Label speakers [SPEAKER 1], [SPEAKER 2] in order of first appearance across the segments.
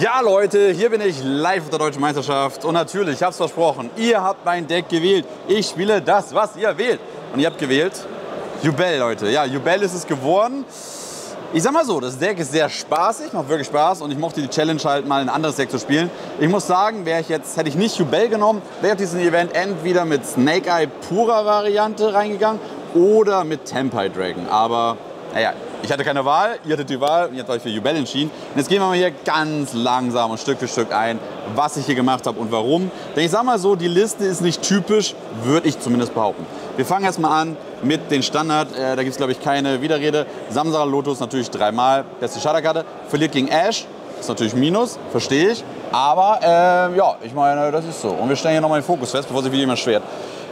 [SPEAKER 1] Ja Leute, hier bin ich live auf der Deutschen Meisterschaft und natürlich, ich habe es versprochen, ihr habt mein Deck gewählt. Ich spiele das, was ihr wählt. Und ihr habt gewählt Yubel, Leute. Ja, Yubel ist es geworden. Ich sag mal so, das Deck ist sehr spaßig, macht wirklich Spaß und ich mochte die Challenge halt mal ein anderes Deck zu spielen. Ich muss sagen, hätte ich nicht Yubel genommen, wäre ich auf diesen Event entweder mit Snake Eye purer Variante reingegangen oder mit Tempai Dragon. Aber naja, ich hatte keine Wahl, ihr hattet die Wahl und ihr habt euch für Yubel entschieden. Und jetzt gehen wir mal hier ganz langsam und Stück für Stück ein, was ich hier gemacht habe und warum. Denn ich sag mal so, die Liste ist nicht typisch, würde ich zumindest behaupten. Wir fangen erstmal an mit den Standard, da gibt es glaube ich keine Widerrede. Samsara Lotus natürlich dreimal, beste Starterkarte, verliert gegen Ash, ist natürlich Minus, verstehe ich. Aber ja, ich meine, das ist so. Und wir stellen hier nochmal den Fokus fest, bevor sich wieder jemand schwert.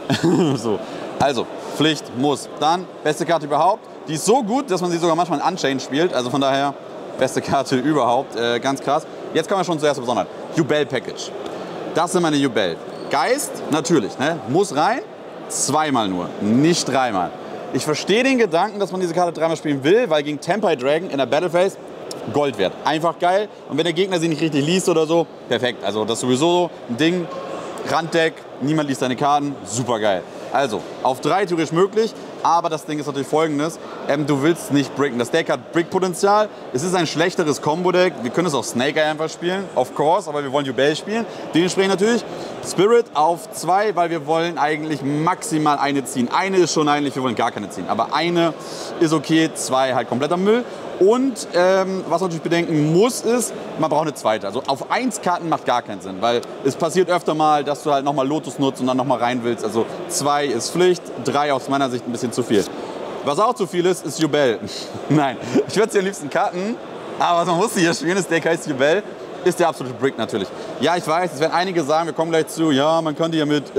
[SPEAKER 1] So. Also, Pflicht, muss. Dann, beste Karte überhaupt. Die ist so gut, dass man sie sogar manchmal in Unchained spielt. Also von daher, beste Karte überhaupt. Ganz krass. Jetzt kommen wir schon zuerst zur Besonderheit. Yubel Package. Das sind meine Yubel. Geist, natürlich, ne? Muss rein. Zweimal nur, nicht dreimal. Ich verstehe den Gedanken, dass man diese Karte dreimal spielen will, weil gegen Tempai Dragon in der Battle Phase Gold wert. Einfach geil. Und wenn der Gegner sie nicht richtig liest oder so, perfekt. Also das ist sowieso ein Ding. Randdeck, niemand liest deine Karten, super geil. Also, auf 3 theoretisch möglich, aber das Ding ist natürlich folgendes, du willst nicht bricken. Das Deck hat Brick-Potenzial, es ist ein schlechteres Combo-Deck, wir können es auch Snake Eye einfach spielen, of course, aber wir wollen Yubel spielen. Dementsprechend natürlich Spirit auf 2, weil wir wollen eigentlich maximal eine ziehen. Eine ist schon eigentlich, wir wollen gar keine ziehen, aber eine ist okay, 2 halt kompletter Müll. Und was man natürlich bedenken muss, ist, man braucht eine zweite. Also auf 1 Karten macht gar keinen Sinn, weil es passiert öfter mal, dass du halt nochmal Lotus nutzt und dann nochmal rein willst. Also 2 ist Pflicht, 3 aus meiner Sicht ein bisschen zu viel. Was auch zu viel ist Yubel. Nein, ich würde sie am liebsten cutten, aber man muss sie hier spielen, das Deck heißt Yubel. Ist der absolute Brick natürlich. Ja, ich weiß, es werden einige sagen, wir kommen gleich zu, ja, man kann die ja mit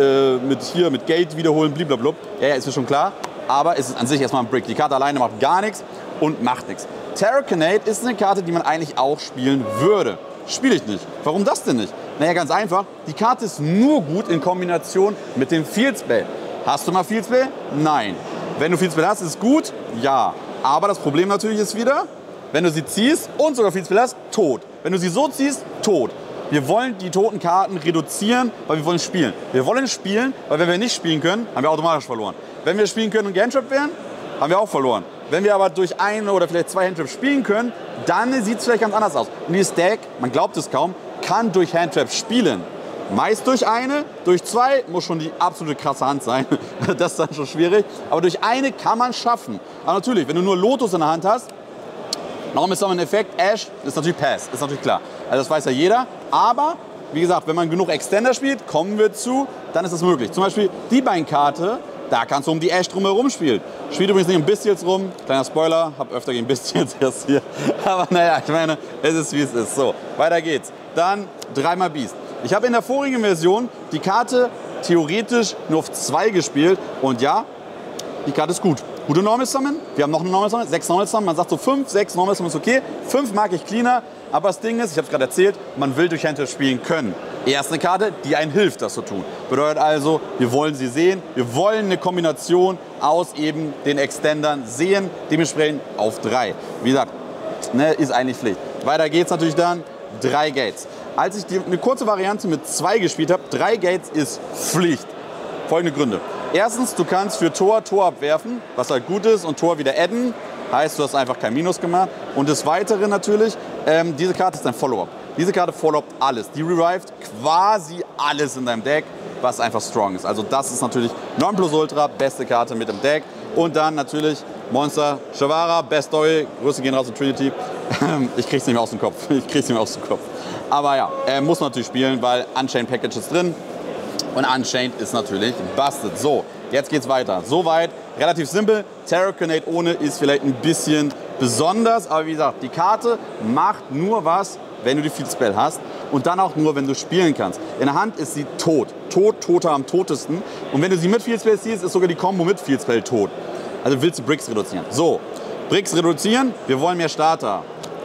[SPEAKER 1] Gate wiederholen, blablabla. Ja, ist mir schon klar, aber es ist an sich erstmal ein Brick. Die Karte alleine macht gar nichts und macht nichts. Terraconate ist eine Karte, die man eigentlich auch spielen würde. Spiele ich nicht. Warum das denn nicht? Naja, ganz einfach. Die Karte ist nur gut in Kombination mit dem Field Spell. Hast du mal Field Spell? Nein. Wenn du Field Spell hast, ist es gut? Ja. Aber das Problem natürlich ist wieder, wenn du sie ziehst und sogar Field Spell hast, tot. Wenn du sie so ziehst, tot. Wir wollen die toten Karten reduzieren, weil wir wollen spielen. Wir wollen spielen, weil wenn wir nicht spielen können, haben wir automatisch verloren. Wenn wir spielen können und gehandtrapped werden, haben wir auch verloren. Wenn wir aber durch eine oder vielleicht 2 Handtraps spielen können, dann sieht es vielleicht ganz anders aus. Und dieses Deck, man glaubt es kaum, kann durch Handtraps spielen. Meist durch eine, durch 2 muss schon die absolute krasse Hand sein. Das ist dann schon schwierig. Aber durch eine kann man schaffen. Aber natürlich, wenn du nur Lotus in der Hand hast, noch mit so einem Effekt, Ash, ist natürlich Pass, ist natürlich klar. Also das weiß ja jeder. Aber, wie gesagt, wenn man genug Extender spielt, kommen wir zu, dann ist das möglich. Zum Beispiel die Beinkarte, da kannst du um die Ash drumherum spielen. Spielt übrigens nicht um Bestials rum. Kleiner Spoiler, hab öfter gegen Bestials erst hier. Aber naja, ich meine, es ist wie es ist. So, weiter geht's. Dann dreimal Beast. Ich habe in der vorigen Version die Karte theoretisch nur auf 2 gespielt. Und ja, die Karte ist gut. Gute Normal Summon. Wir haben noch eine Normal Summon, 6 Normal Summon. Man sagt so 5, 6 Normal Summon ist okay. 5 mag ich cleaner. Aber das Ding ist, ich habe es gerade erzählt, man will durch Handtrap spielen können. Erst eine Karte, die einen hilft, das zu tun. Bedeutet also, wir wollen sie sehen. Wir wollen eine Kombination aus eben den Extendern sehen. Dementsprechend auf 3. Wie gesagt, ne, ist eigentlich Pflicht. Weiter geht's natürlich dann. 3 Gates. Als ich eine kurze Variante mit 2 gespielt habe, 3 Gates ist Pflicht. Folgende Gründe. Erstens, du kannst für Tor abwerfen, was halt gut ist, und Tor wieder adden. Heißt, du hast einfach kein Minus gemacht. Und das Weitere natürlich, diese Karte ist ein Follow-up. Diese Karte follow-up alles. Die revived quasi alles in deinem Deck, was einfach strong ist. Also das ist natürlich Nonplusultra, beste Karte mit dem Deck. Und dann natürlich Monster Shavara, Best Story, Grüße gehen raus zu Trinity. Ich krieg's nicht mehr aus dem Kopf. Aber ja, muss man natürlich spielen, weil Unchained Package ist drin. Und Unchained ist natürlich busted. So, jetzt geht's weiter. Soweit, relativ simpel. Terraconate ohne ist vielleicht ein bisschen besonders. Aber wie gesagt, die Karte macht nur was, wenn du die Field Spell hast. Und dann auch nur, wenn du spielen kannst. In der Hand ist sie tot. Toter am totesten. Und wenn du sie mit Field Spell siehst, ist sogar die Combo mit Field Spell tot. Also willst du Bricks reduzieren. So, Bricks reduzieren. Wir wollen mehr Starter.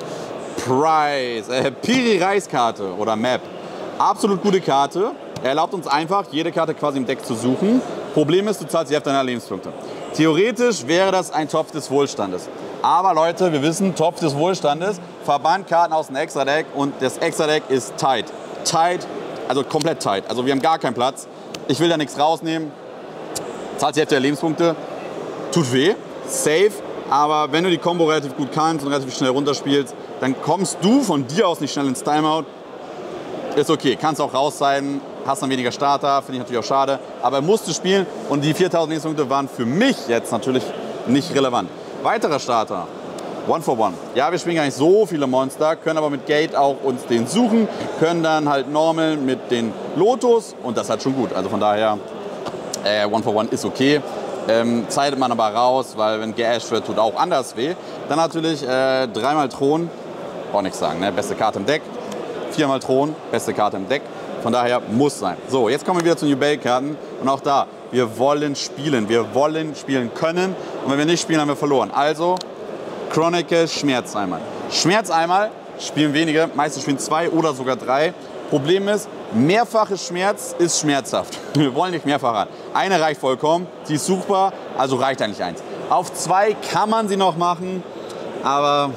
[SPEAKER 1] Piri Reiskarte oder Map. Absolut gute Karte. Er erlaubt uns einfach, jede Karte quasi im Deck zu suchen. Problem ist, du zahlst die Hälfte deiner Lebenspunkte. Theoretisch wäre das ein Topf des Wohlstandes. Aber Leute, wir wissen, Topf des Wohlstandes Verbandkarten aus dem Extra-Deck und das Extra-Deck ist tight. Tight, also komplett tight. Also wir haben gar keinen Platz. Ich will da nichts rausnehmen. Zahlst die Hälfte der Lebenspunkte. Tut weh, safe. Aber wenn du die Combo relativ gut kannst und relativ schnell runterspielst, dann kommst du von dir aus nicht schnell ins Timeout. Ist okay, kannst auch raus sein, hast dann weniger Starter, finde ich natürlich auch schade. Aber musst du spielen und die 4000 Lebenspunkte waren für mich jetzt natürlich nicht relevant. Weiterer Starter, One for One. Ja, wir spielen gar nicht so viele Monster, können aber mit Gate auch uns den suchen, können dann halt normal mit den Lotus und das ist halt schon gut. Also von daher, One for One ist okay. Zeitet man aber raus, weil wenn geasht wird, tut auch anders weh. Dann natürlich dreimal Thron, auch nichts sagen, ne? Beste Karte im Deck. Viermal Thron, beste Karte im Deck. Von daher muss sein. So, jetzt kommen wir wieder zu New Bale-Karten. Und auch da, wir wollen spielen. Wir wollen spielen können. Und wenn wir nicht spielen, haben wir verloren. Also, Chronicle, Schmerz einmal. Schmerz einmal spielen wenige. Meistens spielen 2 oder sogar 3. Problem ist, mehrfaches Schmerz ist schmerzhaft. Wir wollen nicht mehrfach haben. Eine reicht vollkommen. Sie ist suchbar, also reicht eigentlich 1. Auf 2 kann man sie noch machen. Aber,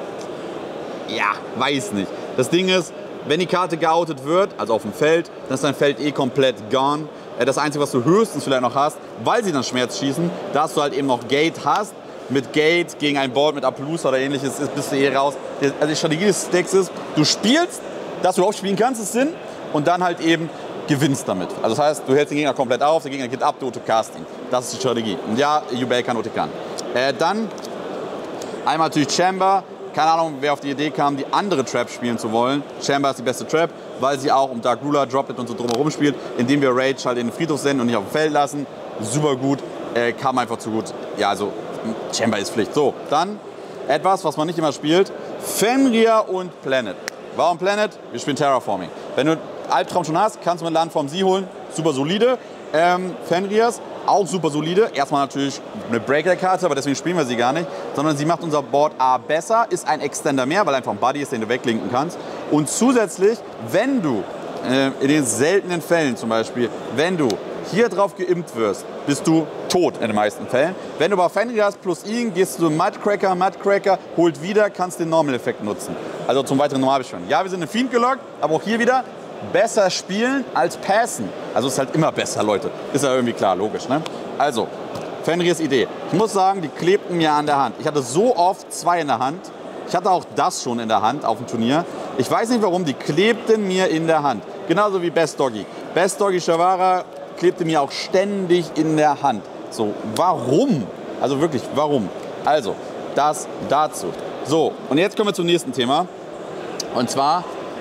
[SPEAKER 1] ja, weiß nicht. Das Ding ist, wenn die Karte geoutet wird, also auf dem Feld, dann ist dein Feld eh komplett gone. Das Einzige, was du höchstens vielleicht noch hast, weil sie dann Schmerz schießen, dass du halt eben noch Gate hast. Mit Gate gegen ein Board mit Appaloosa oder ähnliches bist du eh raus. Also die Strategie des Decks ist, du spielst, dass du überhaupt spielen kannst, ist Sinn. Und dann halt eben gewinnst damit. Also das heißt, du hältst den Gegner komplett auf, der Gegner geht ab, du autocast ihn. Das ist die Strategie. Und ja, Yubel kann OTKen. Dann einmal natürlich Chamber. Keine Ahnung, wer auf die Idee kam, die andere Trap spielen zu wollen. Chamber ist die beste Trap, weil sie auch um Dark Ruler, Droplet und so drumherum spielt, indem wir Rage halt in den Friedhof senden und nicht auf dem Feld lassen. Super gut, kam einfach zu gut. Ja, also Chamber ist Pflicht. So, dann etwas, was man nicht immer spielt. Fenrir und Planet. Warum Planet? Wir spielen Terraforming. Wenn du Albtraum schon hast, kannst du mit Landform sie holen. Super solide. Fenrirs auch super solide. Erstmal natürlich eine Breaker-Karte, aber deswegen spielen wir sie gar nicht. Sondern sie macht unser Board A besser, ist ein Extender mehr, weil einfach ein Buddy ist, den du weglinken kannst. Und zusätzlich, wenn du in den seltenen Fällen zum Beispiel, wenn du hier drauf geimpft wirst, bist du tot in den meisten Fällen. Wenn du aber Fenrir hast plus ihn, gehst du Mudcracker, holt wieder, kannst den Normal-Effekt nutzen. Also zum weiteren Normalbeschwören. Ja, wir sind in Fiend gelockt, aber auch hier wieder besser spielen als passen. Also ist halt immer besser, Leute. Ist ja irgendwie klar, logisch, ne? Also, Fenrirs Idee. Ich muss sagen, die klebten mir an der Hand. Ich hatte so oft 2 in der Hand. Ich hatte auch das schon in der Hand auf dem Turnier. Ich weiß nicht warum, die klebten mir in der Hand. Genauso wie Best Doggy. Best Doggy Shavara klebte mir auch ständig in der Hand. So, warum? Also wirklich, warum? Also, das dazu. So, und jetzt kommen wir zum nächsten Thema. Und zwar,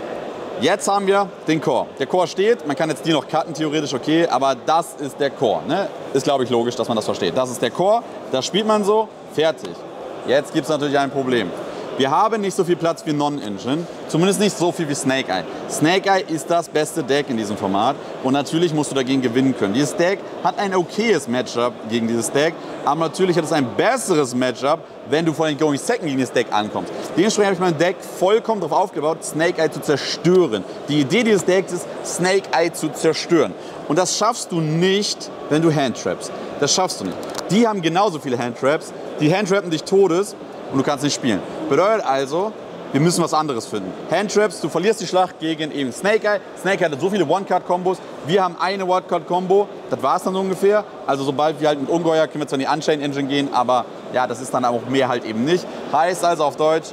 [SPEAKER 1] jetzt haben wir den Core. Der Core steht, man kann jetzt die noch cutten, theoretisch okay, aber das ist der Core. Ne? Ist, glaube ich, logisch, dass man das versteht. Das ist der Core, das spielt man so, fertig. Jetzt gibt es natürlich ein Problem. Wir haben nicht so viel Platz wie Non-Engine, zumindest nicht so viel wie Snake Eye. Snake Eye ist das beste Deck in diesem Format und natürlich musst du dagegen gewinnen können. Dieses Deck hat ein okayes Matchup gegen dieses Deck, aber natürlich hat es ein besseres Matchup, wenn du vor den Going Second gegen das Deck ankommst. Dementsprechend habe ich mein Deck vollkommen darauf aufgebaut, Snake Eye zu zerstören. Die Idee dieses Decks ist, Snake Eye zu zerstören. Und das schaffst du nicht, wenn du Handtraps. Das schaffst du nicht. Die haben genauso viele Handtraps, die handtrappen dich todes und du kannst nicht spielen. Bedeutet also, wir müssen was anderes finden. Handtraps, du verlierst die Schlacht gegen eben Snake Eye. Snake Eye hat so viele One-Card-Kombos. Wir haben eine One-Card-Kombo. Das war es dann so ungefähr. Also sobald wir halt mit Ungeheuer können wir zwar in die Unchained-Engine gehen, aber ja, das ist dann auch mehr halt eben nicht. Heißt also auf Deutsch,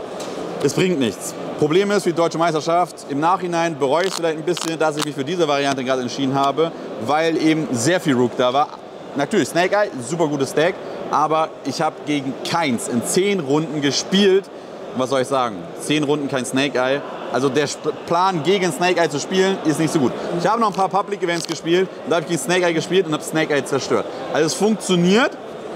[SPEAKER 1] es bringt nichts. Problem ist, für die Deutsche Meisterschaft, im Nachhinein bereue ich es vielleicht ein bisschen, dass ich mich für diese Variante gerade entschieden habe, weil eben sehr viel Rook da war. Natürlich, Snake Eye, super gutes Deck, aber ich habe gegen keins in 10 Runden gespielt. Was soll ich sagen? 10 Runden kein Snake Eye. Also der Plan, gegen Snake Eye zu spielen, ist nicht so gut. Ich habe noch ein paar Public Events gespielt, und da habe ich gegen Snake Eye gespielt und habe Snake Eye zerstört. Also es funktioniert,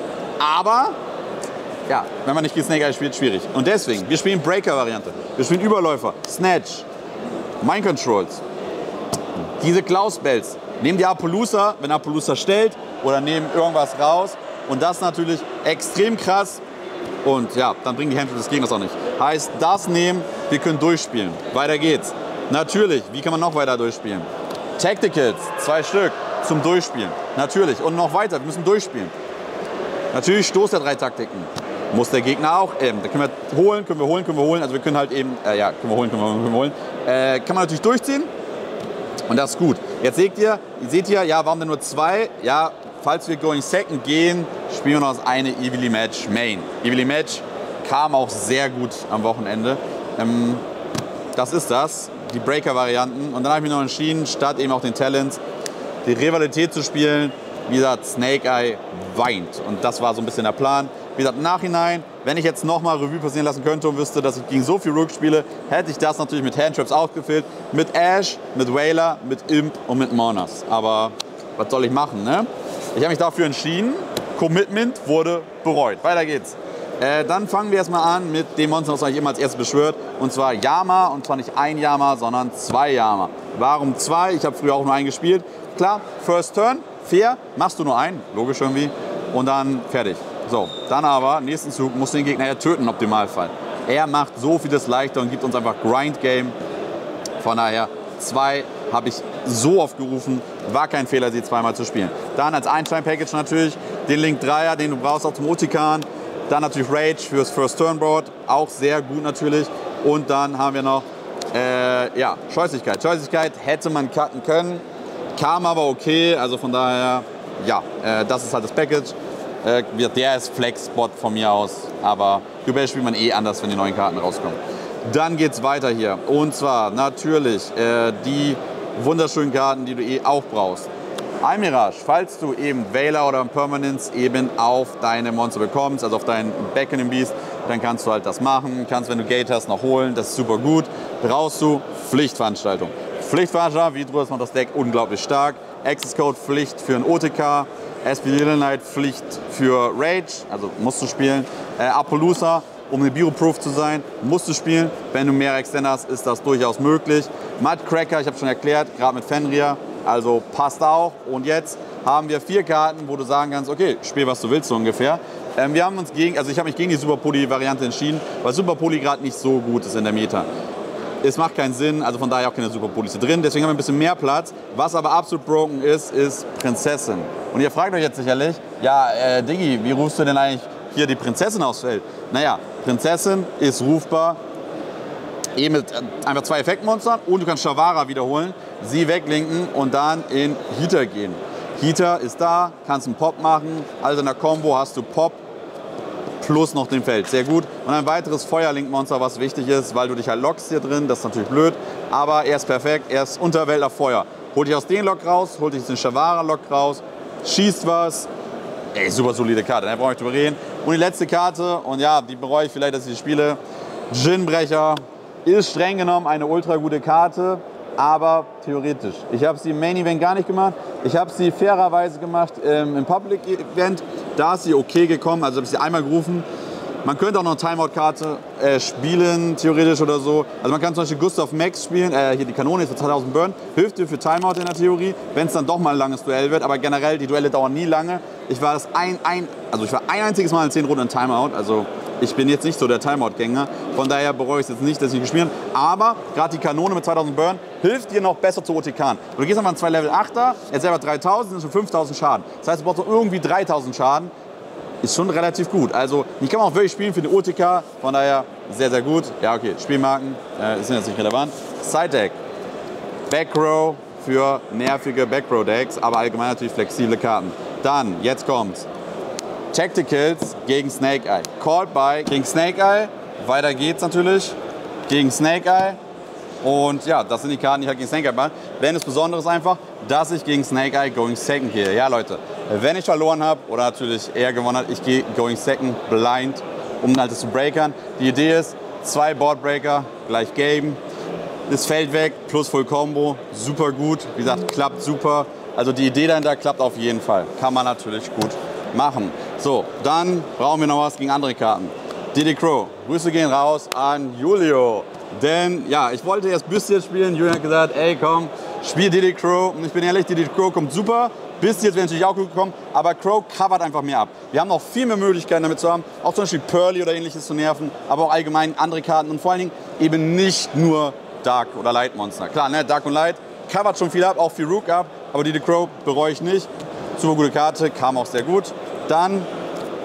[SPEAKER 1] aber ja, wenn man nicht gegen Snake Eye spielt, schwierig. Und deswegen, wir spielen Breaker-Variante. Wir spielen Überläufer, Snatch, Mind Controls. Diese Klaus-Bells. Nehmen die Appaloosa, wenn Appaloosa stellt, oder nehmen irgendwas raus. Und das natürlich extrem krass. Und ja, dann bringen die Hände des Gegners auch nicht. Heißt, das nehmen, wir können durchspielen. Weiter geht's. Natürlich, wie kann man noch weiter durchspielen? Tacticals, 2 Stück zum Durchspielen. Natürlich. Und noch weiter, wir müssen durchspielen. Natürlich Stoß der 3 Taktiken. muss der Gegner auch, da können wir holen, also wir können halt eben, ja, können wir holen, kann man natürlich durchziehen und das ist gut. Jetzt seht ihr, ja, warum denn nur 2? Ja, falls wir Going Second gehen, spielen wir noch das eine Evilly Match Main. Evilly Match kam auch sehr gut am Wochenende. Das ist das, die Breaker-Varianten. Und dann habe ich mich noch entschieden, statt eben auch den Talents, die Rivalität zu spielen. Wie gesagt, Snake Eye weint. Und das war so ein bisschen der Plan. Wie gesagt, im Nachhinein, wenn ich jetzt nochmal Revue passieren lassen könnte und wüsste, dass ich gegen so viel Rook spiele, hätte ich das natürlich mit Handtraps ausgefüllt. Mit Ash, mit Wailer, mit Imp und mit Monas. Aber was soll ich machen, ne? Ich habe mich dafür entschieden. Commitment wurde bereut. Weiter geht's. Dann fangen wir erstmal an mit dem Monster, was ich immer als erstes beschwört. Und zwar Yama. Und zwar nicht ein Yama, sondern 2 Yama. Warum 2? Ich habe früher auch nur einen gespielt. Klar, First Turn, fair, machst du nur einen. Logisch irgendwie. Und dann fertig. So, dann aber, nächsten Zug, musst du den Gegner ja töten im Optimalfall. Er macht so vieles leichter und gibt uns einfach Grind-Game. Von daher, 2 habe ich so oft gerufen, war kein Fehler, sie zweimal zu spielen. Dann als Einstein-Package natürlich den Link 3er, den du brauchst auch zum Otikan. Dann natürlich Rage fürs First Turn Board, auch sehr gut natürlich. Und dann haben wir noch ja, Scheußlichkeit. Scheußlichkeit hätte man cutten können, kam aber okay. Also von daher, ja, das ist halt das Package. Der ist Flex-Spot von mir aus, aber Jubel spielt man eh anders, wenn die neuen Karten rauskommen. Dann geht's weiter hier. Und zwar natürlich die wunderschönen Karten, die du eh auch brauchst. Almirage, falls du eben Veiler oder Permanence eben auf deine Monster bekommst, also auf deinen Beckoning Beast, dann kannst du halt das machen. Kannst, wenn du Gate hast, noch holen. Das ist super gut. Brauchst du Pflichtveranstaltung. Pflichtveranstaltung, wie du hast, macht das Deck unglaublich stark. Access Code Pflicht für ein OTK. SP Little Knight Pflicht für Rage, also musst du spielen. Appaloosa, um eine Biro-Proof zu sein, musst du spielen. Wenn du mehr Extender hast, ist das durchaus möglich. Mudcracker, ich habe schon erklärt, gerade mit Fenrir, also passt auch. Und jetzt haben wir 4 Karten, wo du sagen kannst, okay, spiel was du willst so ungefähr. Wir haben uns ich habe mich gegen die Super Poly-Variante entschieden, weil Super Poly gerade nicht so gut ist in der Meta. Es macht keinen Sinn, also von daher auch keine Super Police drin. Deswegen haben wir ein bisschen mehr Platz. Was aber absolut broken ist, ist Prinzessin. Und ihr fragt euch jetzt sicherlich, ja, Diggi, wie rufst du denn eigentlich hier die Prinzessin aufs Feld? Naja, Prinzessin ist rufbar eben mit einfach 2 Effektmonstern und du kannst Shavara wiederholen, sie weglinken und dann in Heater gehen. Heater ist da, kannst einen Pop machen, also in der Combo hast du Pop plus noch den Feld. Sehr gut. Und ein weiteres Feuerlink-Monster, was wichtig ist, weil du dich halt lockst hier drin. Das ist natürlich blöd, aber er ist perfekt. Er ist Unterwelt auf Feuer. Holt dich aus dem Lock raus, holt dich aus dem Shavara-Lock raus, schießt was. Ey, super solide Karte, da brauche ich drüber reden. Und die letzte Karte, und ja, die bereue ich vielleicht, dass ich die spiele. Djinnbrecher ist streng genommen eine ultra gute Karte, aber theoretisch. Ich habe sie im Main Event gar nicht gemacht. Ich habe sie fairerweise gemacht im Public Event. Da ist sie okay gekommen, also habe ich sie einmal gerufen. Man könnte auch noch eine Timeout-Karte spielen, theoretisch oder so. Also man kann zum Beispiel Gustav Max spielen, hier die Kanone ist für 2000 Burn, hilft dir für Timeout in der Theorie, wenn es dann doch mal ein langes Duell wird. Aber generell, die Duelle dauern nie lange. Ich war ein einziges Mal in 10 Runden in Timeout, also ich bin jetzt nicht so der Timeout-Gänger. Von daher bereue ich es jetzt nicht, dass ich gespielt habe. Aber gerade die Kanone mit 2000 Burn hilft dir noch besser zu OTKen. Du gehst einfach an 2 Level 8er, jetzt selber 3000, sind schon 5000 Schaden. Das heißt, du brauchst noch irgendwie 3000 Schaden. Ist schon relativ gut. Also, die kann man auch wirklich spielen für die OTK. Von daher sehr, sehr gut. Ja, okay, Spielmarken sind jetzt nicht relevant. Side Deck. Backrow für nervige Backrow-Decks, aber allgemein natürlich flexible Karten. Dann, jetzt kommt's. Tacticals gegen Snake Eye. Called by gegen Snake Eye. Weiter geht's natürlich. Gegen Snake Eye. Und ja, das sind die Karten, die halt gegen Snake Eye machen. Wenn es Besonderes einfach, dass ich gegen Snake Eye Going Second gehe. Ja, Leute, wenn ich verloren habe oder natürlich er gewonnen hat, ich gehe Going Second blind, um halt das zu breakern. Die Idee ist, 2 Boardbreaker gleich Game. Das fällt weg, plus Full Combo, super gut. Wie gesagt, klappt super. Also die Idee dahinter klappt auf jeden Fall. Kann man natürlich gut machen. So, dann brauchen wir noch was gegen andere Karten. Diddy Crow, Grüße gehen raus an Julio. Denn ja, ich wollte erst Büstiet spielen. Julio hat gesagt, ey komm, spiel Diddy Crow. Und ich bin ehrlich, Diddy Crow kommt super. Büstiet wäre natürlich auch gut gekommen, aber Crow covert einfach mehr ab. Wir haben noch viel mehr Möglichkeiten damit zu haben, auch zum Beispiel Pearly oder ähnliches zu nerven, aber auch allgemein andere Karten und vor allen Dingen eben nicht nur Dark oder Light Monster. Klar, ne, Dark und Light covert schon viel ab, auch viel Rook ab, aber Diddy Crow bereue ich nicht. Super gute Karte, kam auch sehr gut. Dann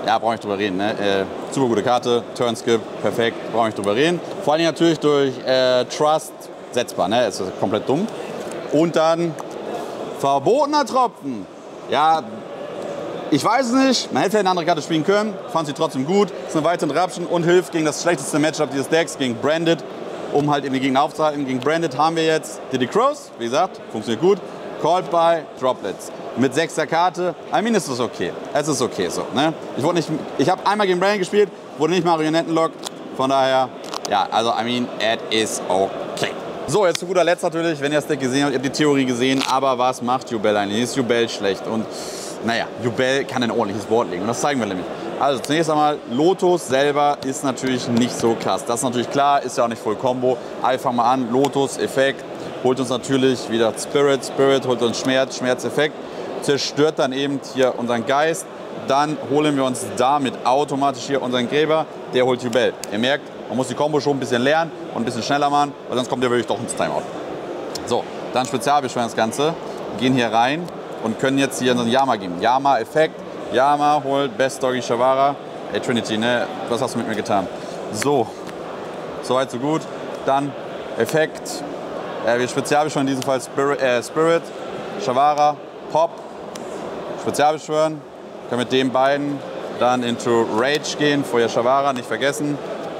[SPEAKER 1] ja, brauche ich drüber reden. Ne? Super gute Karte, Turnskip, perfekt, brauche ich drüber reden. Vor allem natürlich durch Trust setzbar, ne? Es ist komplett dumm. Und dann verbotener Tropfen. Ja, ich weiß es nicht, man hätte eine andere Karte spielen können, fand sie trotzdem gut. Ist eine weitere Interruption und hilft gegen das schlechteste Matchup dieses Decks, gegen Branded, um halt eben die Gegner aufzuhalten. Gegen Branded haben wir jetzt Diddy Crows, wie gesagt, funktioniert gut. Called by Droplets. Mit 6er Karte, I mean, ist es okay. Es ist okay so. Ne? Ich habe einmal gegen Branded gespielt, wurde nicht Marionettenlock. Von daher, ja, also I mean, it is okay. So, jetzt zu guter Letzt natürlich, wenn ihr das Deck gesehen habt, ihr habt die Theorie gesehen, aber was macht Yubel eigentlich? Ist Yubel schlecht? Und naja, Yubel kann ein ordentliches Board legen und das zeigen wir nämlich. Also zunächst einmal, Lotus selber ist natürlich nicht so krass. Das ist natürlich klar, ist ja auch nicht voll Combo. Also fangen wir an, Lotus, Effekt, holt uns natürlich wieder Spirit, Spirit holt uns Schmerz, Schmerzeffekt, zerstört dann eben hier unseren Geist. Dann holen wir uns damit automatisch hier unseren Gräber, der holt Yubel. Ihr merkt, man muss die Combo schon ein bisschen lernen und ein bisschen schneller machen, weil sonst kommt ihr wirklich doch ins Timeout. So, dann Spezialbeschwören das Ganze, gehen hier rein und können jetzt hier unseren Yama geben. Yama-Effekt, Yama holt Best Doggy Shavara. Ey Trinity, ne, was hast du mit mir getan? So, soweit so gut. Dann Effekt, wir Spezialbeschwören in diesem Fall Spirit, Shavara, Pop, Spezialbeschwören. Können mit den beiden dann into Rage gehen, vorher Shavara, nicht vergessen.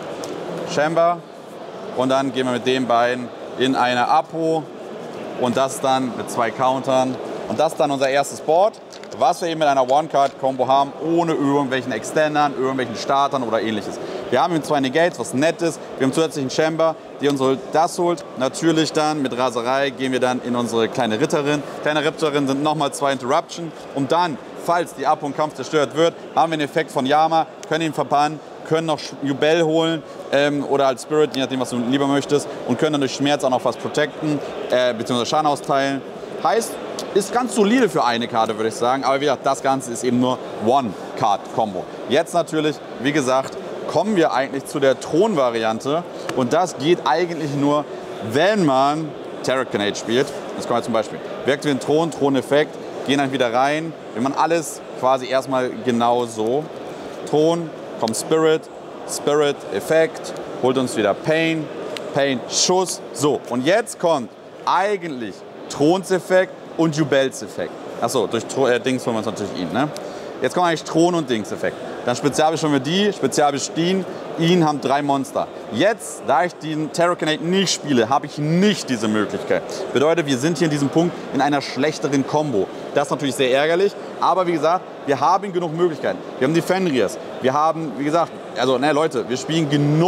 [SPEAKER 1] Chamber und dann gehen wir mit den beiden in eine Apo und das dann mit 2 Countern und das ist dann unser erstes Board, was wir eben mit einer One-Card-Combo haben, ohne irgendwelchen Extendern, irgendwelchen Startern oder ähnliches. Wir haben eben 2 Negates, was nett ist, wir haben zusätzlich einen Chamber, die uns das holt. Natürlich dann mit Raserei gehen wir dann in unsere kleine Ritterin. Kleine Ritterin sind nochmal 2 Interruption und dann, falls die Apo im Kampf zerstört wird, haben wir den Effekt von Yama, können ihn verbannen, können noch Yubel holen oder als Spirit, je nachdem, was du lieber möchtest, und können dann durch Schmerz auch noch was protecten, beziehungsweise Schaden austeilen. Heißt, ist ganz solide für eine Karte, würde ich sagen. Aber wie gesagt, das Ganze ist eben nur One-Card-Combo. Jetzt natürlich, wie gesagt, kommen wir eigentlich zu der Thron-Variante. Und das geht eigentlich nur, wenn man Terrakanate spielt. Das kommen wir zum Beispiel. Wir aktivieren Thron, Thron-Effekt, gehen dann wieder rein. Wir machen alles quasi erstmal genau so. Thron, kommt Spirit, Spirit, Effekt, holt uns wieder Pain, Pain, Schuss. So, und jetzt kommt eigentlich Thronseffekt und Jubels-Effekt. Achso, durch Dings holen wir uns natürlich ihn. Ne? Jetzt kommt eigentlich Thron- und Dings-Effekt. Dann spezialbeschwören wir die, spezialbestehen, ihn haben 3 Monster. Jetzt, da ich den Terrakanate nicht spiele, habe ich nicht diese Möglichkeit. Bedeutet, wir sind hier in diesem Punkt in einer schlechteren Combo. Das ist natürlich sehr ärgerlich, aber wie gesagt, wir haben genug Möglichkeiten. Wir haben die Fenriers, wir haben, wie gesagt, also ne, Leute, wir spielen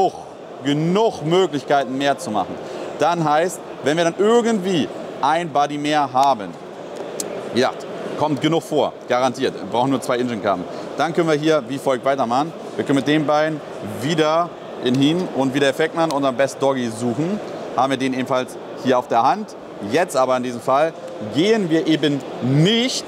[SPEAKER 1] genug Möglichkeiten mehr zu machen. Dann heißt, wenn wir dann irgendwie ein Buddy mehr haben, wie gesagt, kommt genug vor, garantiert, wir brauchen nur 2 Engine-Karten. Dann können wir hier wie folgt weitermachen. Wir können mit den beiden wieder in hin und wieder Effekt machen, unseren Best Doggy suchen. Haben wir den ebenfalls hier auf der Hand. Jetzt aber in diesem Fall gehen wir eben nicht,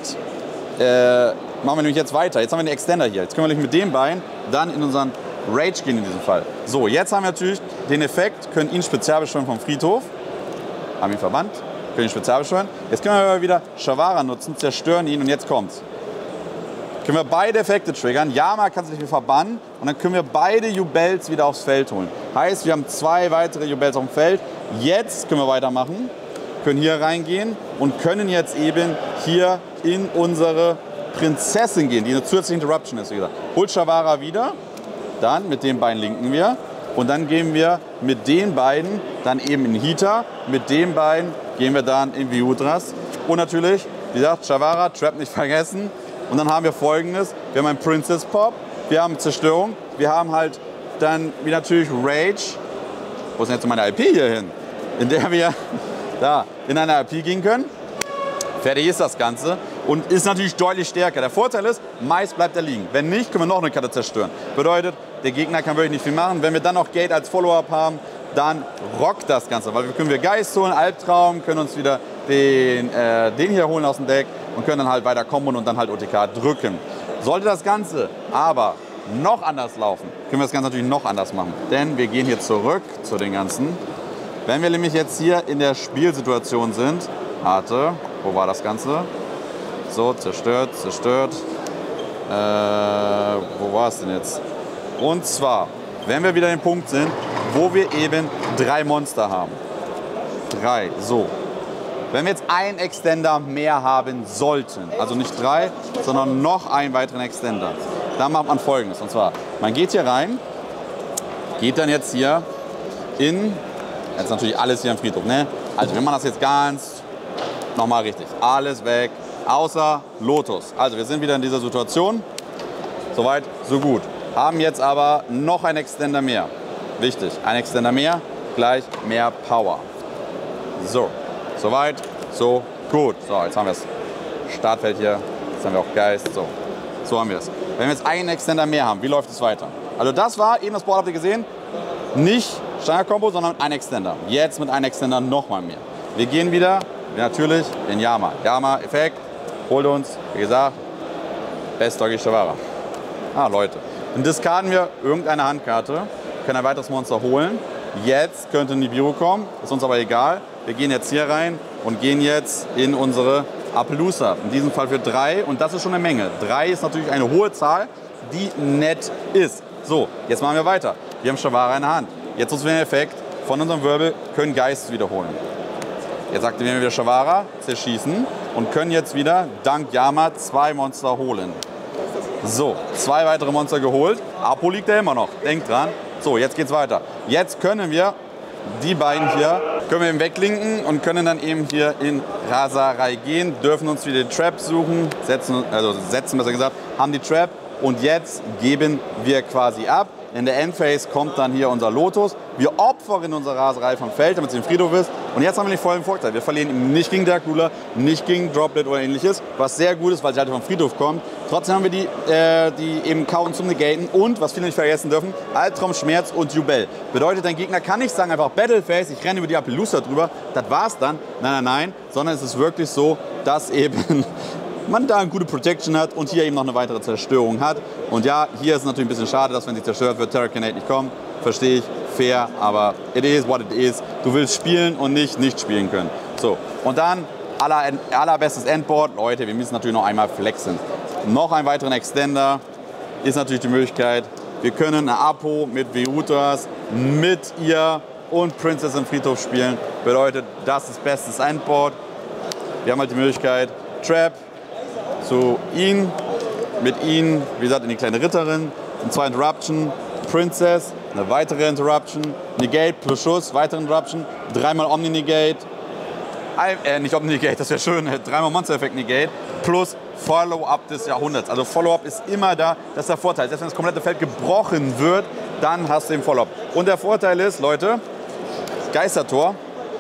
[SPEAKER 1] machen wir nämlich jetzt weiter. Jetzt haben wir den Extender hier. Jetzt können wir nämlich mit den beiden dann in unseren Rage gehen in diesem Fall. So, jetzt haben wir natürlich den Effekt, können ihn spezialbeschwören vom Friedhof. Haben ihn verbannt, können ihn spezialbeschwören. Jetzt können wir aber wieder Shavara nutzen, zerstören ihn und jetzt kommt's. Können wir beide Effekte triggern. Yama kann sich verbannen und dann können wir beide Jubels wieder aufs Feld holen. Heißt, wir haben 2 weitere Jubels auf dem Feld. Jetzt können wir weitermachen, können hier reingehen und können jetzt eben hier in unsere Prinzessin gehen, die eine zusätzliche Interruption ist. Wie gesagt. Holt Shavara wieder, dann mit den beiden linken wir und dann gehen wir mit den beiden dann eben in Heater, mit den beiden gehen wir dann in Viudras und natürlich, wie gesagt, Shavara, Trap nicht vergessen. Und dann haben wir Folgendes, wir haben einen Princess Pop, wir haben Zerstörung, wir haben halt dann wie natürlich Rage. Wo ist denn jetzt meine IP hier hin? In der wir da in eine IP gehen können. Fertig ist das Ganze und ist natürlich deutlich stärker. Der Vorteil ist, meist bleibt er liegen. Wenn nicht, können wir noch eine Karte zerstören. Bedeutet, der Gegner kann wirklich nicht viel machen. Wenn wir dann noch Gate als Follow-up haben, dann rockt das Ganze. Weil wir können Geist holen, Albtraum, können uns wieder den hier holen aus dem Deck und können dann halt weiter kommen und dann halt OTK drücken. Sollte das Ganze aber noch anders laufen, können wir das Ganze natürlich noch anders machen. Denn wir gehen hier zurück zu den Ganzen. Wenn wir nämlich jetzt hier in der Spielsituation sind, warte, wo war das Ganze? So, zerstört, zerstört. Wo war es denn jetzt? Und zwar, wenn wir wieder an dem Punkt sind, wo wir eben 3 Monster haben. 3, so. Wenn wir jetzt einen Extender mehr haben sollten, also nicht 3, sondern noch einen weiteren Extender, dann macht man Folgendes. Und zwar, man geht hier rein, geht dann jetzt hier in, jetzt natürlich alles hier im Friedhof, ne? Also wir machen das jetzt ganz nochmal richtig. Alles weg, außer Lotus. Also wir sind wieder in dieser Situation. Soweit, so gut. Haben jetzt aber noch einen Extender mehr. Wichtig, ein Extender mehr, gleich mehr Power. So, soweit, so gut. So, jetzt haben wir das Startfeld hier. Jetzt haben wir auch Geist. So haben wir es. Wenn wir jetzt einen Extender mehr haben, wie läuft es weiter? Also das war, eben das Board habt ihr gesehen, nicht Steiner-Kombo, sondern ein Extender. Jetzt mit einem Extender nochmal mehr. Wir gehen wieder, natürlich, in Yama. Yama-Effekt, holt uns, wie gesagt, Best Doggy Shavara. Leute. Dann diskarden wir irgendeine Handkarte, können ein weiteres Monster holen. Jetzt könnte Nibiru kommen, ist uns aber egal. Wir gehen jetzt hier rein und gehen jetzt in unsere Appaloosa. In diesem Fall für 3 und das ist schon eine Menge. 3 ist natürlich eine hohe Zahl, die nett ist. So, jetzt machen wir weiter. Wir haben Shavara in der Hand. Jetzt nutzen wir den Effekt von unserem Wirbel, können Geist wiederholen. Jetzt aktivieren wir wieder Shavara, zerschießen und können jetzt wieder dank Yama 2 Monster holen. So, 2 weitere Monster geholt. Apo liegt ja immer noch, denkt dran. So, jetzt geht's weiter. Jetzt können wir die beiden hier eben weglinken und können dann eben hier in Raserei gehen, dürfen uns wieder den Trap suchen, setzen besser gesagt, haben die Trap und jetzt geben wir quasi ab. In der Endphase kommt dann hier unser Lotus. Wir opfern unsere Raserei vom Feld, damit sie im Friedhof ist. Und jetzt haben wir den vollen Vorteil. Wir verlieren nicht gegen Dark Ruler, nicht gegen Droplet oder ähnliches, was sehr gut ist, weil sie halt vom Friedhof kommt. Trotzdem haben wir die eben Counten zum Negaten und, was viele nicht vergessen dürfen, Albtraum, Schmerz und Jubel. Bedeutet, dein Gegner kann nicht sagen einfach Battleface, ich renne über die Appaloosa drüber, das war's dann. Nein, sondern es ist wirklich so, dass eben man da eine gute Protection hat und hier eben noch eine weitere Zerstörung hat. Und ja, hier ist es natürlich ein bisschen schade, dass wenn sie zerstört wird, Terrakinate nicht kommt. Verstehe ich, fair, aber it is what it is. Du willst spielen und nicht spielen können. So, und dann allerbestes Endboard. Leute, wir müssen natürlich noch einmal flexen. Noch einen weiteren Extender ist natürlich die Möglichkeit. Wir können eine Apo mit Virutas, mit ihr und Princess im Friedhof spielen. Bedeutet, das ist bestes Endboard. Wir haben halt die Möglichkeit, Trap, zu ihn, mit ihnen, wie gesagt, in die kleine Ritterin, und 2 Interruption, Princess, eine weitere Interruption, Negate plus Schuss, weitere Interruption, 3-mal Omni-Negate, nicht Omni-Negate, das wäre schön, 3-mal Monster-Effekt Negate, plus Follow-up des Jahrhunderts. Also Follow-up ist immer da, das ist der Vorteil. Selbst wenn das komplette Feld gebrochen wird, dann hast du den Follow-up. Und der Vorteil ist, Leute, Geistertor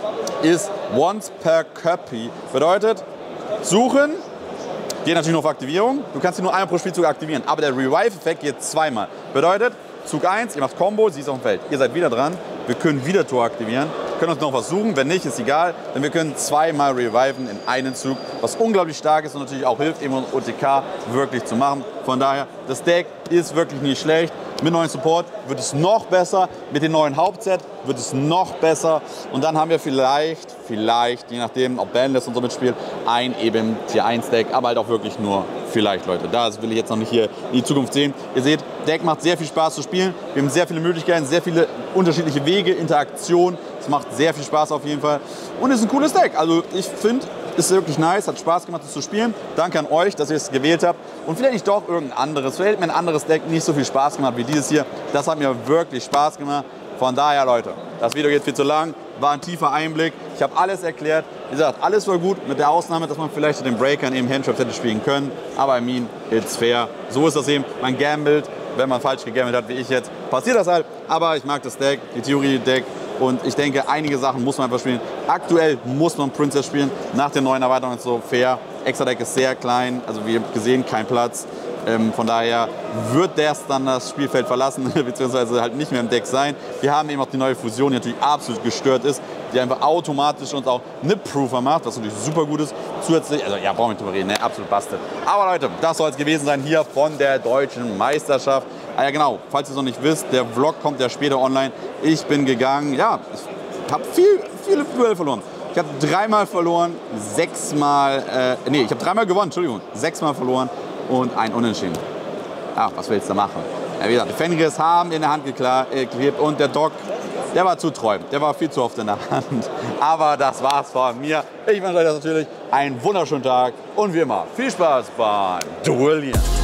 [SPEAKER 1] ist once per Copy. Bedeutet, suchen, geht natürlich nur auf Aktivierung. Du kannst ihn nur einmal pro Spielzug aktivieren. Aber der Revive-Effekt geht 2-mal. Bedeutet, Zug 1, ihr macht Combo, sie ist auf dem Feld. Ihr seid wieder dran. Wir können wieder Tor aktivieren. Wir können uns noch was suchen. Wenn nicht, ist egal. Denn wir können 2-mal reviven in einen Zug. Was unglaublich stark ist und natürlich auch hilft, eben OTK wirklich zu machen. Von daher, das Deck ist wirklich nicht schlecht. Mit neuen Support wird es noch besser. Mit dem neuen Hauptset wird es noch besser. Und dann haben wir vielleicht, je nachdem, ob Bandless und so mitspielt, ein eben Tier 1 Deck. Aber halt auch wirklich nur vielleicht, Leute. Das will ich jetzt noch nicht hier in die Zukunft sehen. Ihr seht, Deck macht sehr viel Spaß zu spielen. Wir haben sehr viele Möglichkeiten, sehr viele unterschiedliche Wege, Interaktion. Es macht sehr viel Spaß auf jeden Fall. Und es ist ein cooles Deck. Also ich finde, ist wirklich nice, hat Spaß gemacht, es zu spielen. Danke an euch, dass ihr es gewählt habt. Und vielleicht nicht doch irgendein anderes. Vielleicht hat mir ein anderes Deck nicht so viel Spaß gemacht wie dieses hier. Das hat mir wirklich Spaß gemacht. Von daher, Leute, das Video geht viel zu lang. War ein tiefer Einblick. Ich habe alles erklärt. Wie gesagt, alles war gut, mit der Ausnahme, dass man vielleicht mit den Breakern eben Handtraps hätte spielen können. Aber I mean, it's fair. So ist das eben. Man gambelt. Wenn man falsch gegambelt hat, wie ich jetzt, passiert das halt. Aber ich mag das Deck, die Theorie-Deck. Und ich denke, einige Sachen muss man einfach spielen. Aktuell muss man Princess spielen. Nach der neuen Erweiterung ist so fair. Extra-Deck ist sehr klein. Also wie ihr habt gesehen, kein Platz. Von daher wird dann das Spielfeld verlassen, beziehungsweise halt nicht mehr im Deck sein. Wir haben eben auch die neue Fusion, die natürlich absolut gestört ist, die einfach automatisch uns auch Nip-Proofer macht, was natürlich super gut ist. Zusätzlich, also ja, brauchen wir nicht drüber reden, ne? Absolut bastet. Aber Leute, das soll es gewesen sein hier von der Deutschen Meisterschaft. Ah ja genau, falls ihr es noch nicht wisst, der Vlog kommt ja später online. Ich bin gegangen, ja, ich habe viele Duelle verloren. Ich habe 3-mal verloren, 6-mal, ich habe 3-mal gewonnen, Entschuldigung, 6-mal verloren und ein Unentschieden. Ja, was willst du machen? Ja, wie gesagt, Fenris haben in der Hand geklebt und der Doc, der war zu treu. Der war viel zu oft in der Hand. Aber das war's von mir. Ich wünsche euch das natürlich einen wunderschönen Tag und wie immer viel Spaß beim Duellieren.